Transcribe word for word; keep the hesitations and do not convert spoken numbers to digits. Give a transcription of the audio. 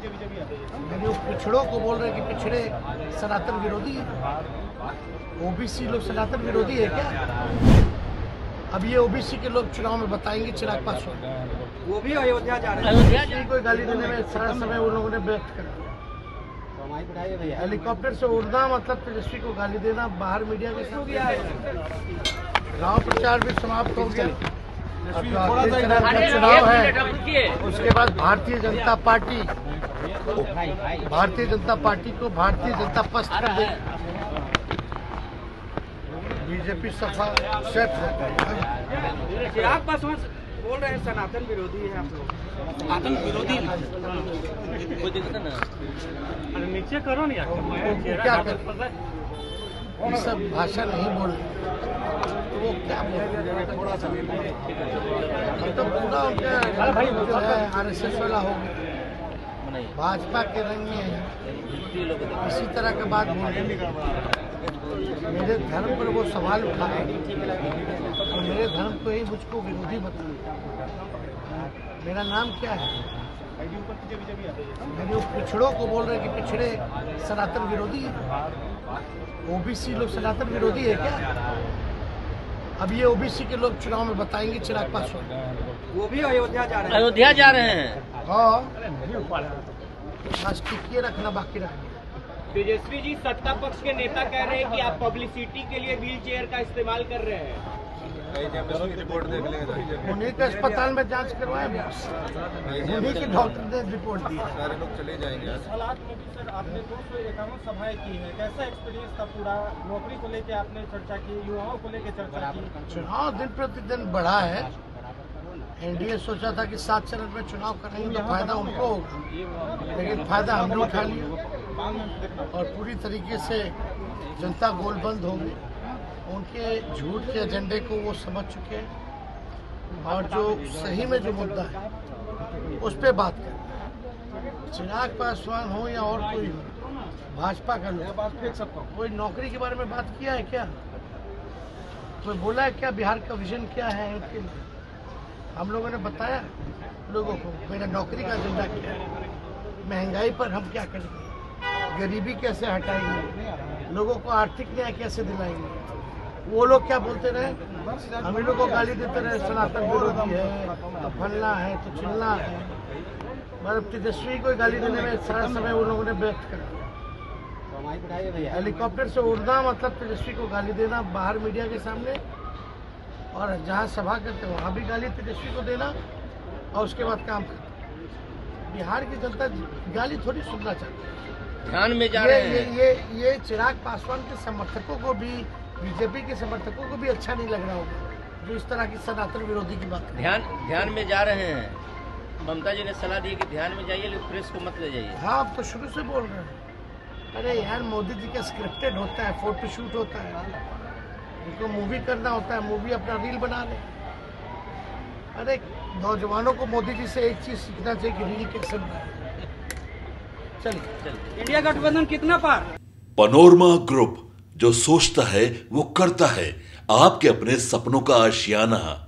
यानी पिछड़ों को बोल रहे हैं कि पिछड़े सनातन विरोधी है। ओबीसी लोग सनातन विरोधी है क्या? अब ये ओबीसी के लोग चुनाव में बताएंगे चिराग पासवान वो भी अयोध्या जा रहे हैं। अयोध्या कोई गाली देने में सारा समय उन लोगों ने व्यक्त करा। हेलीकॉप्टर से उड़ना मतलब तेजस्वी को गाली देना बाहर मीडिया के साथ। गाँव प्रचार भी समाप्त हो गया। चुनाव है उसके बाद भारतीय जनता पार्टी भारतीय जनता पार्टी को भारतीय जनता पक्ष कर दे। बीजेपी सफा सेट है। चिराग पासवान बोल रहे हैं सनातन विरोधी है आप लोग। सनातन विरोधी कोई दिक्कत है ना? अरे नीचे करो ना यार। क्या कर ये सब भाषा नहीं बोल तो वो क्या बोल थोड़ा सा तो पूरा उनका आर एस एस वाला हो गया। भाजपा के रंग में इसी तरह के बात बोल मेरे धर्म पर वो सवाल उठाए और मेरे धर्म को ही मुझको विरोधी बताया। मेरा नाम क्या है? मेरे पिछड़ों को बोल रहे हैं कि पिछड़े सनातन विरोधी है। ओबीसी लोग सनातन विरोधी है क्या? अब ये ओबीसी के लोग चुनाव में बताएंगे चिराग पासवान वो भी अयोध्या जा रहे हैं। अयोध्या जा रहे हैं। हाँ बस टिकिए रखना बाकी रख गया। तेजस्वी जी सत्ता पक्ष के नेता कह रहे हैं कि आप पब्लिसिटी के लिए व्हील चेयर का इस्तेमाल कर रहे हैं। उन्हीं के अस्पताल में जांच करवाए उन्हीं के डॉक्टर ने रिपोर्ट दी। सारे लोग चले जाएंगे। हालात में भी सर आपने दो सौ इक्यावन सभाएं की है। कैसा एक्सपीरियंस था? पूरा नौकरी को लेकर आपने चर्चा की, युवाओं को लेकर चर्चा की। चुनाव दिन प्रतिदिन बढ़ा है। एनडीए सोचा था कि सात चरण में चुनाव करेंगे तो फायदा उनको होगा, लेकिन फायदा हमने उठा लिया और पूरी तरीके से जनता गोलबंद हो गई। उनके झूठ के एजेंडे को वो समझ चुके हैं और जो सही में जो मुद्दा है उस पर बात करें। चिराग पासवान हो या और कोई हो, भाजपा का लोग बात फेंक सकता हूँ। कोई नौकरी के बारे में बात किया है क्या? कोई बोला है क्या बिहार का विजन क्या है उनके लिए? हम लोगों ने बताया लोगों को मेरा नौकरी का एजेंडा क्या है, महंगाई पर हम क्या करेंगे, गरीबी कैसे हटाएंगे, लोगों को आर्थिक न्याय कैसे दिलाएंगे। वो लोग क्या बोलते रहे, हम लोग को गाली देते रहे सनातन विरोधी है तो फलना है तो चिल्ला है। मतलब तेजस्वी को गाली देने में सारा समय उन लोगों ने व्यक्त करा। हेलीकॉप्टर से उड़ना मतलब तेजस्वी को गाली देना बाहर मीडिया के सामने और जहाँ सभा करते वहाँ भी गाली तेजस्वी को देना और उसके बाद काम करना। बिहार की जनता गाली थोड़ी सुनना चाहती है। ध्यान में जा ये, रहे हैं। ये ये ये चिराग पासवान के समर्थकों को भी बीजेपी के समर्थकों को भी अच्छा नहीं लग रहा होगा जो इस तरह की सनातन विरोधी की बात है। ध्यान ध्यान में जा रहे हैं। ममता जी ने सलाह दी कि ध्यान में जाइए लेकिन प्रेस को मत ले जाइए। हाँ अब तो शुरू से बोल रहे हैं। अरे यार मोदी जी का स्क्रिप्टेड होता है, फोटो शूट होता है, उनको मूवी करना होता है, मूवी अपना रील बना ले। अरे नौजवानों को मोदी जी से एक चीज सीखना चाहिए कि रील कैसे बनाए। चलिए इंडिया गठबंधन कितना पार? पनोरमा ग्रुप, जो सोचता है वो करता है। आपके अपने सपनों का आशियाना